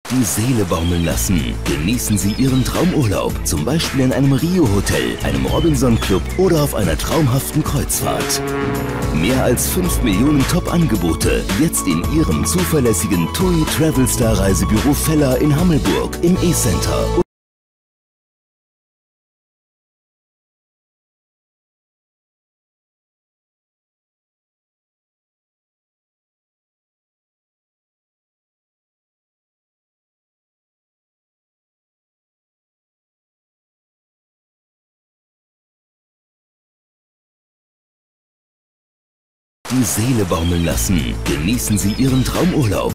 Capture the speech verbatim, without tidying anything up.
Die Seele baumeln lassen. Genießen Sie Ihren Traumurlaub, zum Beispiel in einem Rio-Hotel, einem Robinson-Club oder auf einer traumhaften Kreuzfahrt. Mehr als fünf Millionen Top-Angebote, jetzt in Ihrem zuverlässigen T U I Travelstar Reisebüro Feller in Hammelburg im E-Center. Die Seele baumeln lassen. Genießen Sie Ihren Traumurlaub.